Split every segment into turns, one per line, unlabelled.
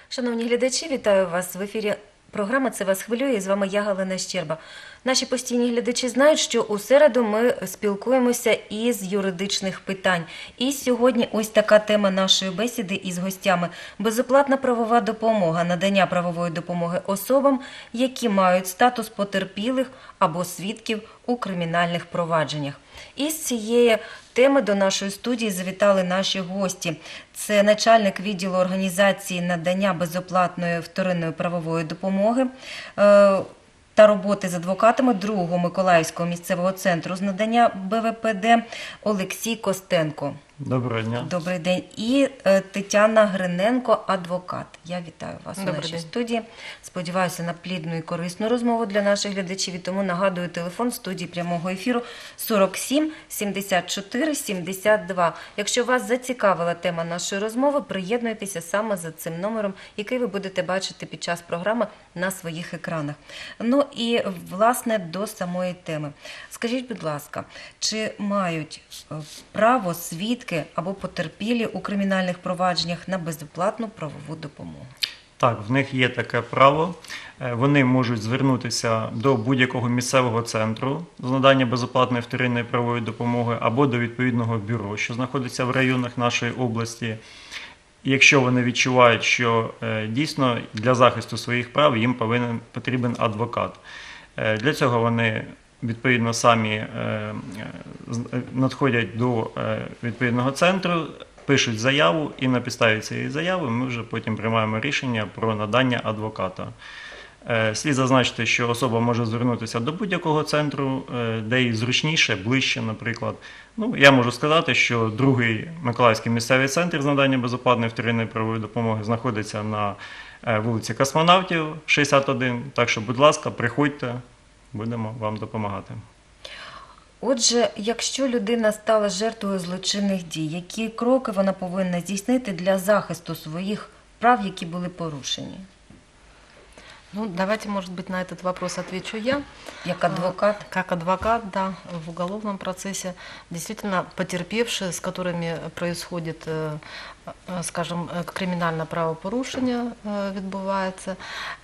Шановні глядачі, вітаю вас в ефірі. Програма «Це вас хвилює» і з вами я, Галина Щерба. Наші постійні глядачі знають, що у середу ми спілкуємося із юридичних питань. І сьогодні ось така тема нашої бесіди із гостями – безоплатна правова допомога, надання правової допомоги особам, які мають статус потерпілих або свідків у кримінальних провадженнях. Із цієї теми до нашої студії завітали наші гості. Це начальник відділу організації надання безоплатної вторинної правової допомоги та роботи з адвокатами 2-го Миколаївського місцевого центру з надання БВПД Олексій Костенко.
Доброго дня.
Добрий день. І Тетяна Гриненко, адвокат. Я вітаю вас у нашій студії. Сподіваюся на плідну і корисну розмову для наших глядачів. І тому нагадую, телефон студії прямого ефіру 47 74 72. Якщо вас зацікавила тема нашої розмови, приєднуйтеся саме за цим номером, який ви будете бачити під час програми на своїх екранах. Ну і, власне, до самої теми. Скажіть, будь ласка, чи мають право свідки або потерпілі у кримінальних провадженнях на безоплатну правову допомогу?
Так, в них є таке право. Вони можуть звернутися до будь-якого місцевого центру з надання безоплатної вторинної правової допомоги або до відповідного бюро, що знаходиться в районах нашої області. Якщо вони відчувають, що дійсно для захисту своїх прав їм потрібен адвокат. Для цього вони відповідно самі надходять до відповідного центру, пишуть заяву, і на підставі цієї заяви ми вже потім приймаємо рішення про надання адвоката. Слід зазначити, що особа може звернутися до будь-якого центру, де їй зручніше, ближче, наприклад. Я можу сказати, що 2-й Миколаївський місцевий центр з надання безоплатної вторинної правової допомоги знаходиться на вулиці Космонавтів, 61. Так що, будь ласка, приходьте, будемо вам допомагати.
Отже, якщо людина стала жертвою злочинних дій, які кроки вона повинна здійснити для захисту своїх прав, які були порушені?
Давайте, может быть, на этот вопрос отвечу я.
Как адвокат?
Как адвокат, да, в уголовном процессе. Действительно, потерпевшие, с которыми происходит, скажем, криминальное правопорушение відбувається,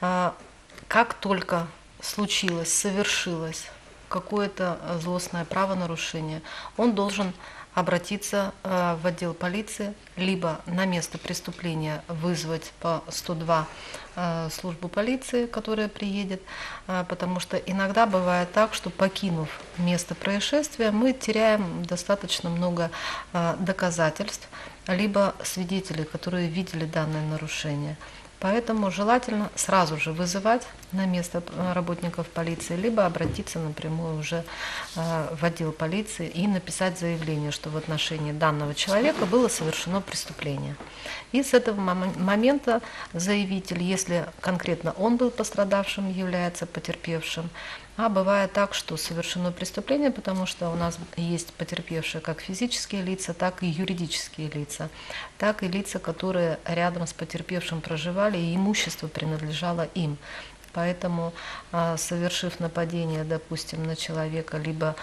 как только случилось, совершилось какое-то злостное правонарушение, он должен обратиться в отдел полиции, либо на место преступления вызвать по 102 службу полиции, которая приедет, потому что иногда бывает так, что, покинув место происшествия, мы теряем достаточно много доказательств, либо свидетелей, которые видели данное нарушение. Поэтому желательно сразу же вызывать на место работников полиции, либо обратиться напрямую уже в отдел полиции и написать заявление, что в отношении данного человека было совершено преступление. И с этого момента заявитель, если конкретно он был пострадавшим, является потерпевшим. А бывает так, что совершено преступление, потому что у нас есть потерпевшие как физические лица, так и юридические лица, так и лица, которые рядом с потерпевшим проживали, и имущество принадлежало им. Поэтому, совершив нападение, допустим, на человека, либо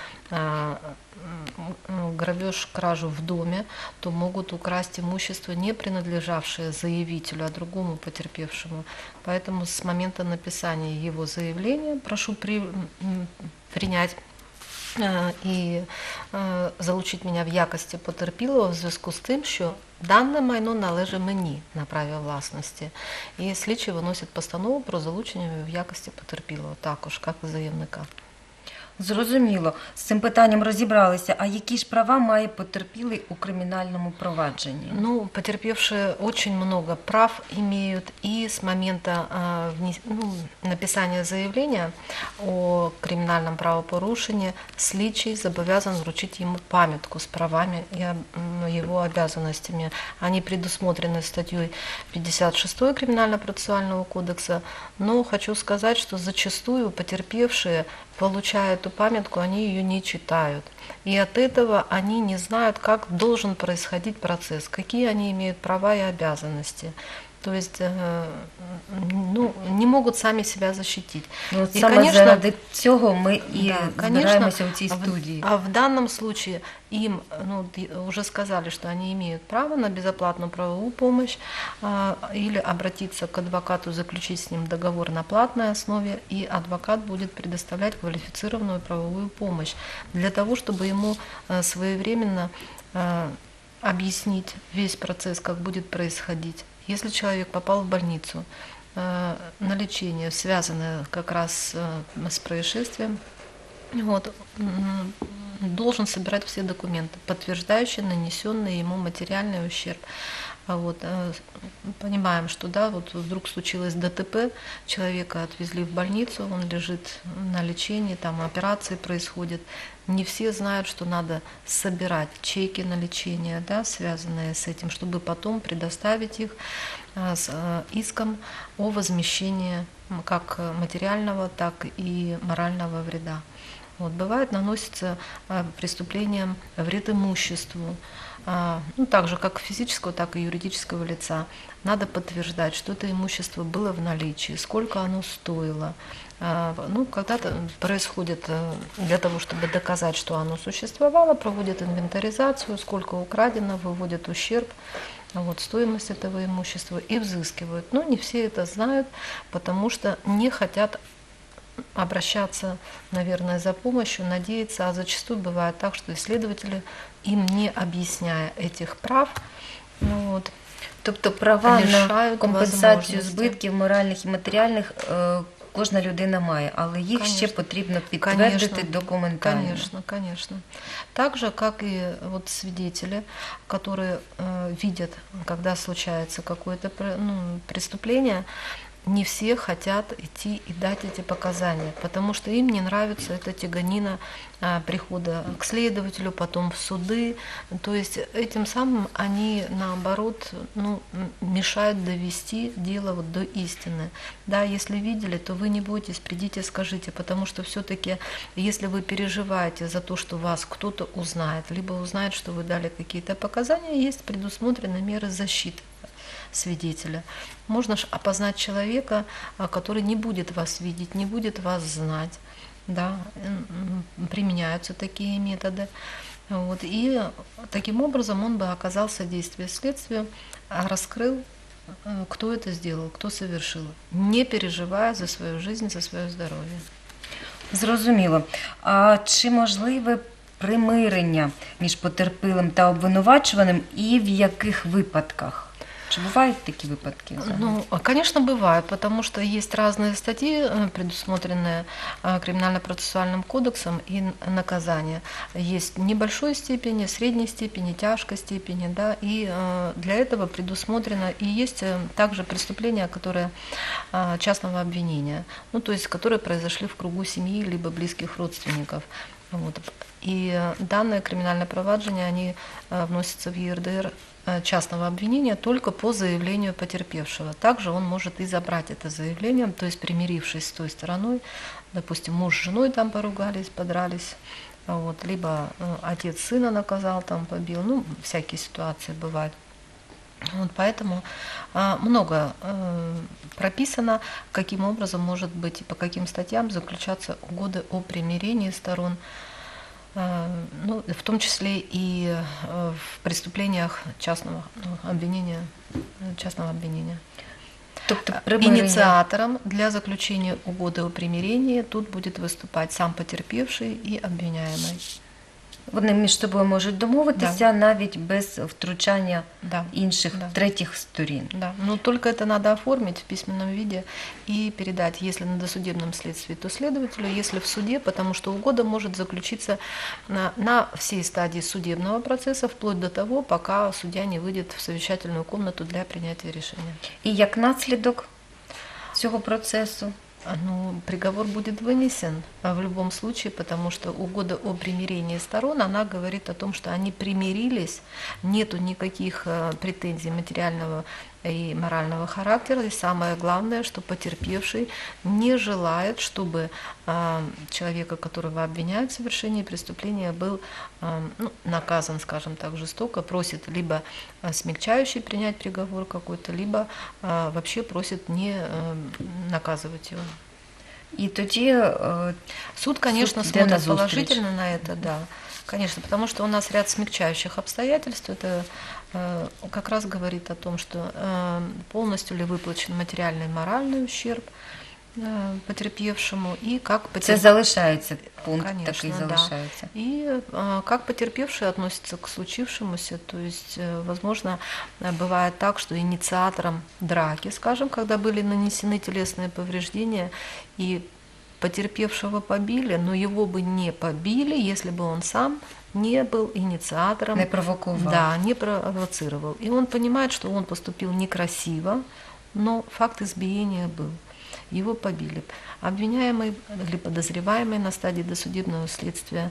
грабеж, кражу в доме, то могут украсть имущество, не принадлежавшее заявителю, а другому потерпевшему. Поэтому с момента написания его заявления прошу принять і залучити мене в якості потерпілого в зв'язку з тим, що дане майно належить мені на праві власності. І слідчий виносить постанову про залучення в якості потерпілого, також, як і заявника.
Зрозуміло. З цим питанням розібралися. А які ж права має потерпілий у кримінальному провадженні?
Потерпевшие очень много прав имеют, и с момента написания заявления о криминальном правопорушении слідчий зобовязан вручить ему памятку с правами и его обязанностями. Они предусмотрены статьей 56 Криминально-процессуального кодекса, но хочу сказать, что зачастую потерпевшие, получая эту памятку, они ее не читают. И от этого они не знают, как должен происходить процесс, какие они имеют права и обязанности. То есть ну, не могут сами себя защитить.
Ну, от
І,
саме
конечно,
заради цього ми і
да,
збираємося у цій
а в-
студії.
А в данном случае им, ну, уже сказали, что они имеют право на безоплатную правовую помощь или обратиться к адвокату, заключить с ним договор на платной основе, и адвокат будет предоставлять квалифицированную правовую помощь для того, чтобы ему своевременно объяснить весь процесс, как будет происходить. Если человек попал в больницу на лечение, связанное как раз с происшествием, вот, должен собирать все документы, подтверждающие нанесенный ему материальный ущерб. Вот, понимаем, что да, вот вдруг случилось ДТП, человека отвезли в больницу, он лежит на лечении, там операции происходят. Не все знают, что надо собирать чеки на лечение, да, связанные с этим, чтобы потом предоставить их с иском о возмещении как материального, так и морального вреда. Вот, бывает, наносится преступлением вред имуществу, ну, так же, как физического, так и юридического лица. Надо подтверждать, что это имущество было в наличии, сколько оно стоило. Ну, когда-то происходит, для того, чтобы доказать, что оно существовало, проводят инвентаризацию, сколько украдено, выводят ущерб, вот, стоимость этого имущества и взыскивают. Но не все это знают, потому что не хотят обращаться, наверное, за помощью, надеяться, а зачастую бывает так, что исследователи, им не объясняя этих прав, ну, вот,
Тобто права на
лишають
компенсацію
возможності.
збитків моральних і матеріальних кожна людина має, але їх ще
Конечно.
потрібно підтвердити
Конечно.
документально.
Конечно, конечно. Так же, как и вот свидетели, которые видят, когда случается какое-то преступление, не все хотят идти и дать эти показания, потому что им не нравится эта тяганина прихода к следователю, потом в суды. То есть этим самым они, наоборот, ну, мешают довести дело вот до истины. Да, если видели, то вы не бойтесь, придите, скажите, потому что все-таки, если вы переживаете за то, что вас кто-то узнает, либо узнает, что вы дали какие-то показания, есть предусмотрены меры защиты свидетеля. Можно ж опознать человека, который не будет вас видеть, не будет вас знать. Да, применяются такие методы. Вот, и таким образом он бы оказал содействие следствию, раскрыл, кто это сделал, кто совершил, не переживая за свою жизнь, за свое здоровье.
Зрозуміло. А чи можливе примирення між потерпілим та обвинувачуваним і в яких випадках? Чи бувають такі випадки? взагалі?
Ну, конечно, бывает, потому что есть разные статьи, предусмотренные Криминально-процессуальным кодексом, и наказания. Есть небольшой степени, средней степени, тяжкой степени, да, и для этого предусмотрено, и есть также преступления, которые частного обвинения, ну, то есть которые произошли в кругу семьи либо близких родственников. Вот. И данное криминальное проваджение, они вносятся в ЕРДР частного обвинения только по заявлению потерпевшего. Также он может и забрать это заявление, то есть примирившись с той стороной, допустим, муж с женой там поругались, подрались, вот, либо отец сына наказал, там побил, ну, всякие ситуации бывают. Вот поэтому много прописано, каким образом может быть и по каким статьям заключаться угоды о примирении сторон, ну, в том числе и в преступлениях частного обвинения.
Тобто примирення.
Инициатором для заключения угоды о примирении тут будет выступать сам потерпевший и обвиняемый.
Вони між собою можуть домовитися навіть без втручання
Да.
інших
Да.
третіх сторін.
Да, но только это надо оформить в письменном виде и передать, если на досудебном следствии, то следователю, если в суде, потому что угода может заключиться на всей стадии судебного процесса, вплоть до того, пока судья не выйдет в совещательную комнату для принятия решения.
І як наслідок цього процесу?
Ну, приговор будет вынесен в любом случае, потому что угода о примирении сторон, она говорит о том, что они примирились, нету никаких претензий материального и морального характера. И самое главное, что потерпевший не желает, чтобы человека, которого обвиняют в совершении преступления, был наказан, скажем так, жестоко, просит либо смягчающий принять приговор какой-то, либо вообще просит не наказывать его.
І тоді
Суд, конечно,
суд йде на
смотрит
зустріч.
положительно на это, да. Конечно, потому что у нас ряд смягчающих обстоятельств. Это как раз говорит о том, что полностью ли выплачен материальный и моральный ущерб потерпевшему, и как
це
потерпевший...
залишається, пункт
Конечно,
такий
да.
залишається.
И как потерпевший относится к случившемуся, то есть, возможно, бывает так, что инициатором драки, скажем, когда были нанесены телесные повреждения, и потерпевшего побили, но его бы не побили, если бы он сам не был инициатором,
Не провокував.
да, не провоцировал. И он понимает, что он поступил некрасиво, но факт избиения был. Его побили. Обвиняемый или подозреваемый на стадии досудебного следствия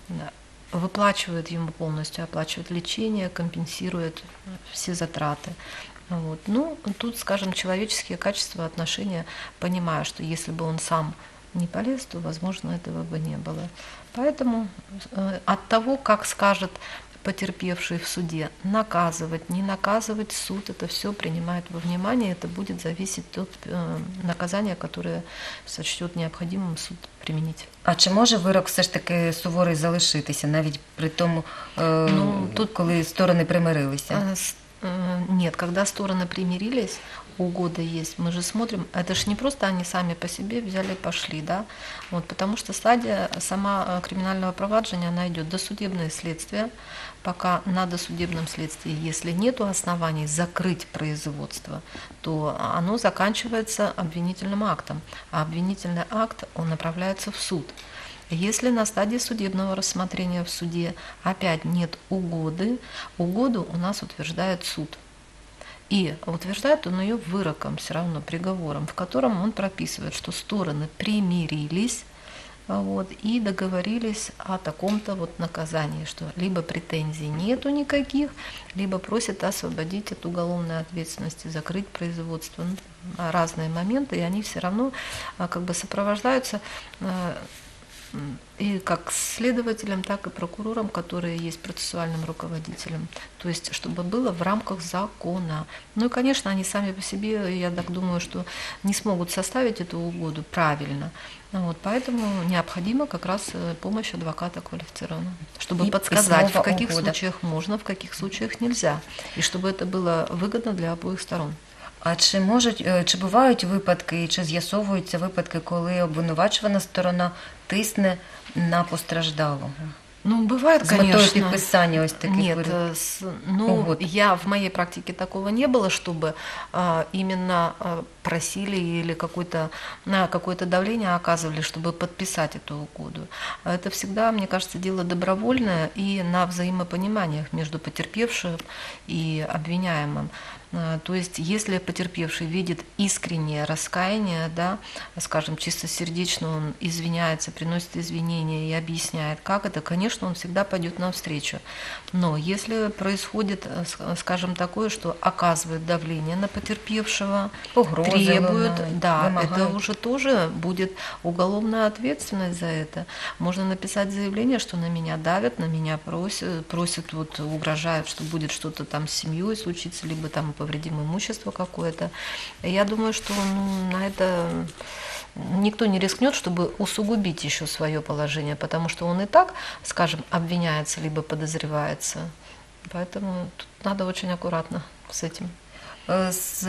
выплачивает ему полностью, оплачивает лечение, компенсирует все затраты. Вот. Ну, тут, скажем, человеческие качества, отношения, понимая, что если бы он сам не полез, то, возможно, этого бы не было. Поэтому от того, как скажет потерпевший в суде, наказывать, не наказывать, суд это все принимает во внимание, это будет зависеть от наказания, которое сочтет необходимым суд применить.
А чи може вирок все ж таки суворий залишитися, навіть при тому,
тут-
коли сторони примирилися?
Нет, когда стороны примирились, угода есть, мы же смотрим, это же не просто они сами по себе взяли и пошли, да, вот, потому что стадия сама криминального проваджения, она идет досудебное следствие, пока на досудебном следствии, если нет оснований закрыть производство, то оно заканчивается обвинительным актом, а обвинительный акт, он направляется в суд. Если на стадии судебного рассмотрения в суде опять нет угоды, угоду у нас утверждает суд. И утверждает он ее выроком, все равно приговором, в котором он прописывает, что стороны примирились вот, и договорились о таком-то вот наказании, что либо претензий нету никаких, либо просят освободить от уголовной ответственности, закрыть производство. Ну, разные моменты, и они все равно как бы сопровождаются и как следователем, так и прокурором, которые есть процессуальным руководителем. То есть, чтобы было в рамках закона. Ну и, конечно, они сами по себе, я так думаю, что не смогут составить эту угоду правильно. Вот, поэтому необходима как раз помощь адвоката квалифицированного, чтобы
И
подсказать, в
снова
каких
угода.
случаях можно, в каких случаях нельзя. И чтобы это было выгодно для обоих сторон.
А чи бувають випадки, і чи з'ясовуються випадки, коли обвинувачувана сторона тисне на постраждалого?
Ну, бывает,
З метою
конечно.
підписання ось таких
Нет,
вироків?
ну,
угод.
я в моей практике такого не было, чтобы именно просили или какое-то давление оказывали, чтобы подписать эту угоду. Это всегда, мне кажется, дело добровольное и на взаимопониманиях между потерпевшим и обвиняемым. То есть, если потерпевший видит искреннее раскаяние, да, скажем, чистосердечно он извиняется, приносит извинения и объясняет, как это, конечно, он всегда пойдет навстречу. Но если происходит, скажем, такое, что оказывает давление на потерпевшего,
Погрозы
требуют,
лунають,
да,
вимагають.
это уже тоже будет уголовная ответственность за это. Можно написать заявление, что на меня давят, на меня просят вот, угрожают, что будет что-то там с семьей случиться, либо там повредим имущество какое-то. Я думаю, что на это никто не рискнет, чтобы усугубить еще свое положение, потому что он и так, скажем, обвиняется либо подозревается. Поэтому тут надо очень аккуратно с этим.
З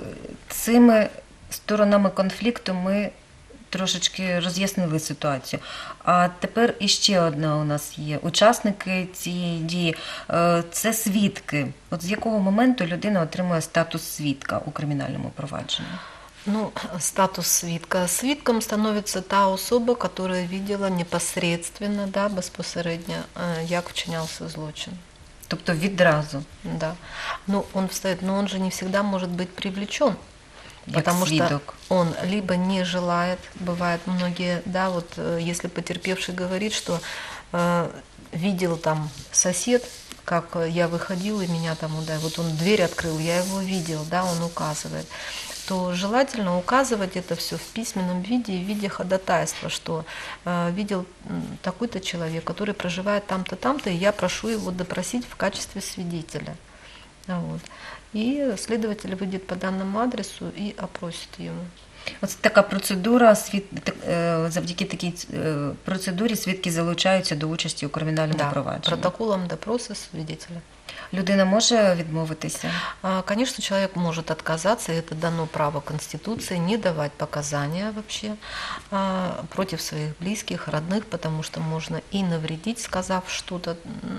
цими сторонами конфлікту ми трошечки роз'яснили ситуацію. А тепер іще одна у нас є. Учасники цієї дії – це свідки. От з якого моменту людина отримує статус свідка у кримінальному провадженні?
Ну, статус свідка. Свідком становится та особа, которая видела непосредственно, да, безпосередньо, як вчинявся злочин.
Тобто відразу.
Да. Ну, он встает, но он же не всегда может быть привлечен.
Як
Потому что
свідок.
он либо не желает, бывает многие, да, вот если потерпевший говорит, что видел там сосед как я выходил и меня там ударили, вот он дверь открыл, я его видел, да, он указывает, то желательно указывать это все в письменном виде и в виде ходатайства, что видел такой-то человек, который проживает там-то, там-то, и я прошу его допросить в качестве свидетеля. Вот. И следователь выйдет по данному адресу и опросит его.
Ось така процедура, завдяки такій процедурі свідки залучаються до участі у кримінальному провадженні.
Протоколом допроса свидетеля.
Людина може відмовитися?
Конечно, человек может отказаться, и это дано право Конституции, не давать показания вообще против своих близких, родных, потому что можно и навредить, сказав что-то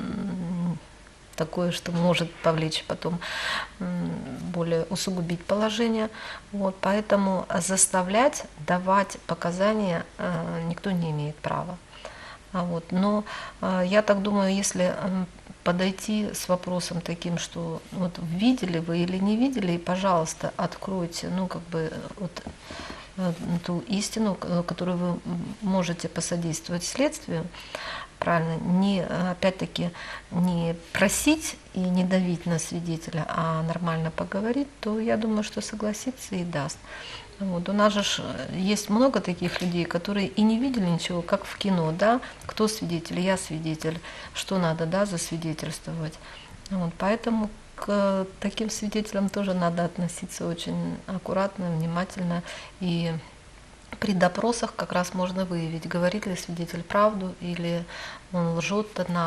такое, что может повлечь потом более усугубить положение. Вот, поэтому заставлять давать показания никто не имеет права. Вот, но я так думаю, если подойти с вопросом таким, что вот видели вы или не видели, и, пожалуйста, откройте, ну, как бы, вот, ту истину, которую вы можете посодействовать следствию, правильно, не, опять-таки, не просить и не давить на свидетеля, а нормально поговорить, то я думаю, что согласится и даст. Вот. У нас же есть много таких людей, которые и не видели ничего, как в кино, да, кто свидетель, я свидетель, что надо, да, засвидетельствовать. Вот. Поэтому к таким свидетелям тоже надо относиться очень аккуратно, внимательно, и при допросах как раз можно выявить, говорит ли свидетель правду или он лжет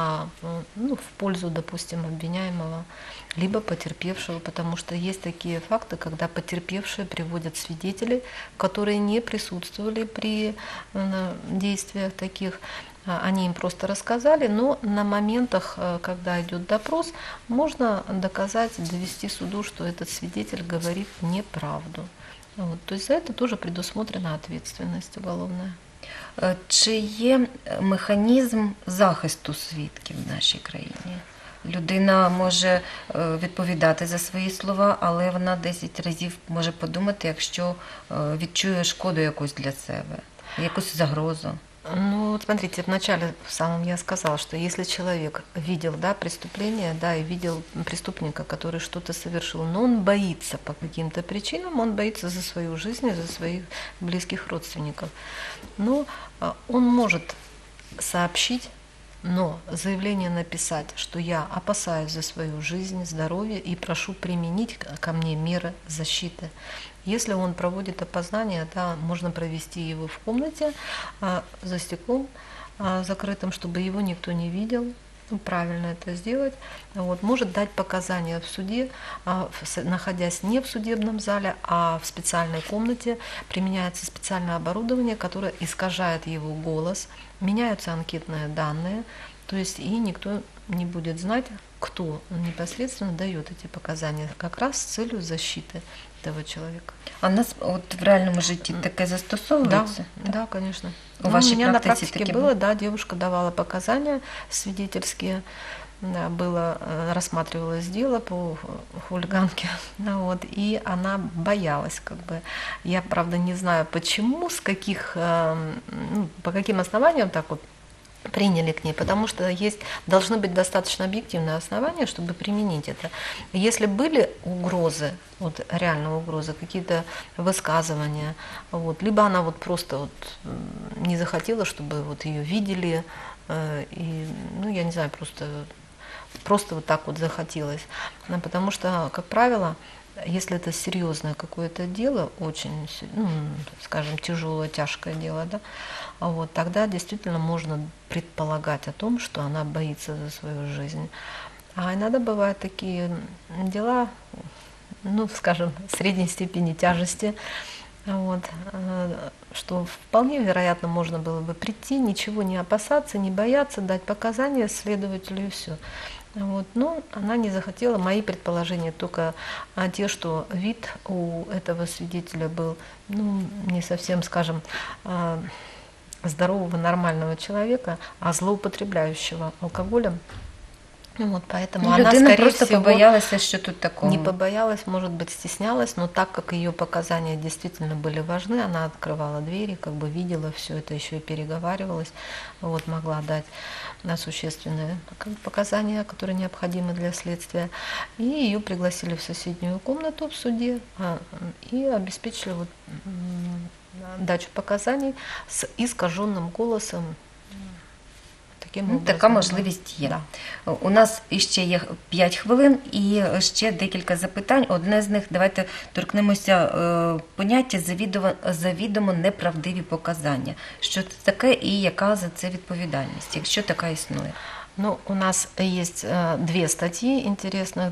в пользу, допустим, обвиняемого, либо потерпевшего, потому что есть такие факты, когда потерпевшие приводят свидетелей, которые не присутствовали при действиях таких, они им просто рассказали, но на моментах, когда идет допрос, можно доказать, довести суду, что этот свидетель говорит неправду. Вот, то есть за это тоже предусмотрена ответственность уголовная.
Чи є механізм захисту свідків в нашій країні? Людина може відповідати за свої слова, але вона 10 разів може подумати, якщо відчує шкоду якусь для себе, якусь загрозу.
Ну, вот смотрите, вначале в самом я сказала, что если человек видел, да, преступление, да, и видел преступника, который что-то совершил, но он боится по каким-то причинам, он боится за свою жизнь и за своих близких родственников. Но он может сообщить, но заявление написать, что я опасаюсь за свою жизнь, здоровье и прошу применить ко мне меры защиты. Если он проводит опознание, да, можно провести его в комнате за стеклом закрытым, чтобы его никто не видел. Ну, правильно это сделать. Вот, может дать показания в суде, находясь не в судебном зале, а в специальной комнате. Применяется специальное оборудование, которое искажает его голос, меняются анкетные данные, то есть и никто не будет знать, кто непосредственно дает эти показания, как раз с целью защиты этого человека.
А в нас от в реальному житті таке застосовується?
Да, конечно.
У вашей
меня на
практике
практике
было?
было, да, девушка давала показания свидетельские, да, рассматривалось дело по хулиганке, вот, и она боялась, как бы. Я, правда, не знаю, почему, по каким основаниям так вот приняли к ней, потому что должны быть достаточно объективные основания, чтобы применить это. Если были угрозы, вот реально угрозы, какие-то высказывания, вот, либо она вот просто вот не захотела, чтобы вот ее видели, и, ну, я не знаю, просто вот так вот захотелось. Потому что, как правило, если это серьезное какое-то дело, очень, ну, скажем, тяжелое, тяжкое дело, да, вот, тогда действительно можно предполагать о том, что она боится за свою жизнь. А иногда бывают такие дела, ну, скажем, средней степени тяжести, вот, что вполне вероятно можно было бы прийти, ничего не опасаться, не бояться, дать показания следователю и все. Вот. Но она не захотела. Мои предположения только те, что вид у этого свидетеля был, ну, не совсем, скажем, здорового, нормального человека, а злоупотребляющего алкоголем. Вот, поэтому
Ну,
она,
людина
скорее
просто
всего,
побоялася, що тут такого.
не побоялась, может быть, стеснялась, но так как ее показания действительно были важны, она открывала двери, как бы видела все это, еще и переговаривалась, вот, могла дать существенные показания, которые необходимы для следствия. И ее пригласили в соседнюю комнату в суде и обеспечили вот, дачу показаний с искаженным голосом. Таким
Ну,
образом,
така
да.
можливість є.
Да.
У нас іще є 5 хвилин і ще декілька запитань. Одне з них, давайте торкнемося поняття завідомо неправдиві показання. Що це таке і яка за це відповідальність, якщо така існує?
Ну, у нас есть две статьи интересных,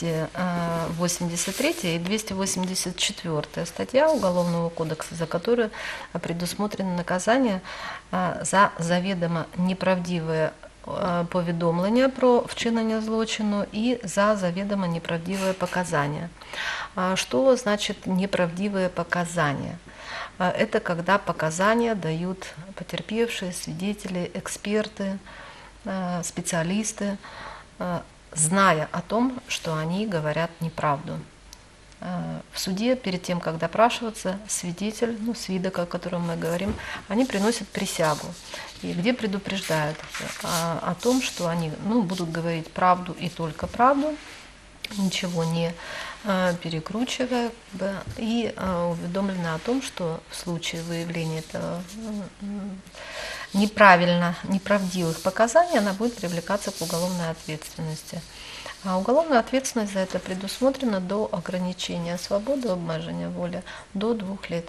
283 и 284 статья Уголовного кодекса, за которую предусмотрено наказание за заведомо неправдивое повідомлення про вчинення злочину и за заведомо неправдивое показания. Что значит неправдивые показания? Это когда показания дают потерпевшие, свидетели, эксперты, специалисты, зная о том, что они говорят неправду. В суде, перед тем, как допрашиваться, свидетель, ну, свидок, о котором мы говорим, они приносят присягу, и где предупреждают о том, что они будут говорить правду и только правду, ничего не перекручивая, и уведомлено о том, что в случае выявления этого неправдивых показаний она будет привлекаться к уголовной ответственности. А уголовная ответственность за это предусмотрена до ограничения свободы, обмеження волі до 2 лет.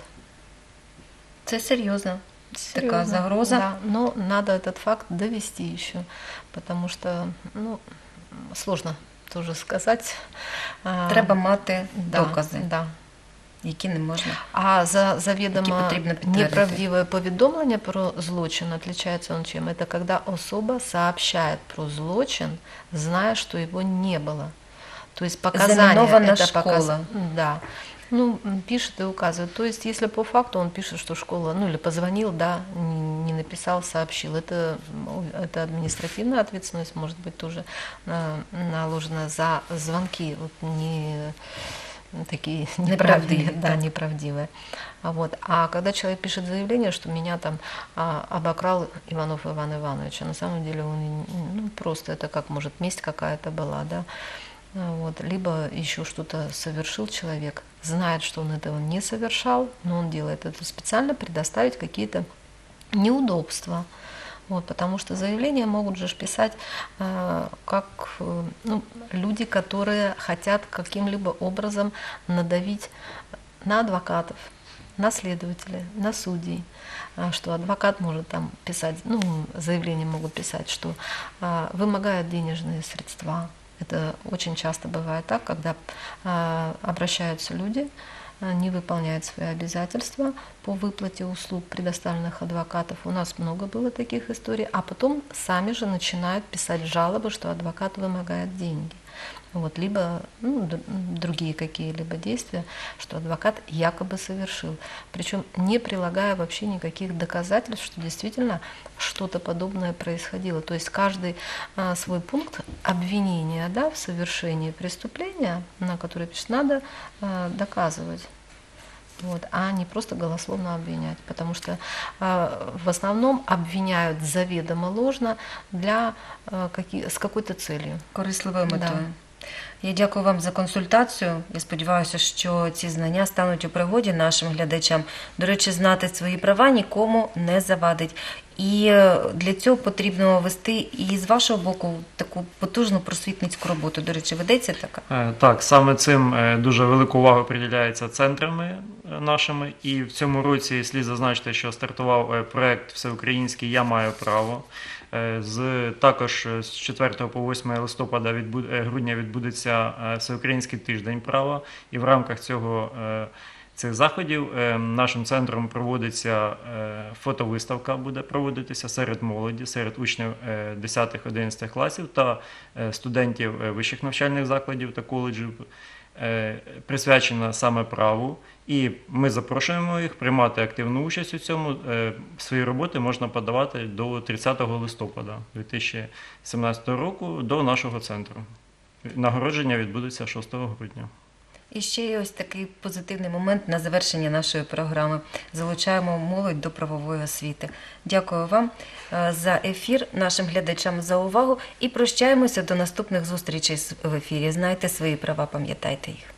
Це серйозно. Така
Серьезно,
загроза.
Да, но надо этот факт довести еще, потому что сложно тоже сказать.
Треба мати
Да,
докази,
да.
які не можна.
А за
Які
заведомо
потрібно підтвердити.
неправдивое повідомлення про злочин отличается он чем? Это когда особа сообщает про злочин, зная, что его не было. То есть показания
Заминована
это
школа.
Да. Пишет и указывает. То есть, если по факту он пишет, что школа, или позвонил, да, не написал, сообщил, это административная ответственность может быть тоже наложена за звонки, не такие неправдивые, неправдивые. А когда человек пишет заявление, что меня там обокрал Иванов Иван Иванович, а на самом деле он просто это как может месть какая-то была, да, либо еще что-то совершил человек, знает, что он этого не совершал, но он делает это специально, предоставить какие-то неудобства. Потому что заявления могут же писать как люди, которые хотят каким-либо образом надавить на адвокатов, на следователей, на судей, что адвокат может там писать, заявления могут писать, что вымогает денежные средства. Это очень часто бывает так, когда обращаются люди, не выполняют свои обязательства по выплате услуг, предоставленных адвокатов. У нас много было таких историй, а потом сами же начинают писать жалобы, что адвокат вымогает деньги. Либо другие какие-либо действия, что адвокат якобы совершил. Причем не прилагая вообще никаких доказательств, что действительно что-то подобное происходило. То есть каждый свой пункт обвинения, да, в совершении преступления, на который пишет, надо доказывать. А не просто голословно обвинять, потому что в основном обвиняют заведомо ложно с какой-то целью.
Корисливою метою.
Да.
Я дякую вам за консультацію. Я сподіваюся, що ці знання стануть у пригоді нашим глядачам. До речі, знати свої права нікому не завадить. І для цього потрібно вести і з вашого боку таку потужну просвітницьку роботу. До речі, ведеться така?
Так, саме цим дуже велику увагу приділяється центрами нашими. І в цьому році слід зазначити, що стартував проєкт всеукраїнський «Я маю право». Також з 4 по 8 листопада грудня відбудеться Всеукраїнський тиждень права. І в рамках цих заходів нашим центром проводиться фотовиставка, буде проводитися серед молоді, серед учнів 10-11 класів та студентів вищих навчальних закладів та коледжів. присвячена саме праву, і ми запрошуємо їх приймати активну участь у цьому. Свої роботи можна подавати до 30 листопада 2017 року до нашого центру. Нагородження відбудеться 6 грудня.
І ще є ось такий позитивний момент на завершення нашої програми. Залучаємо молодь до правової освіти. Дякую вам за ефір, нашим глядачам за увагу і прощаємося до наступних зустрічей в ефірі. Знайте свої права, пам'ятайте їх.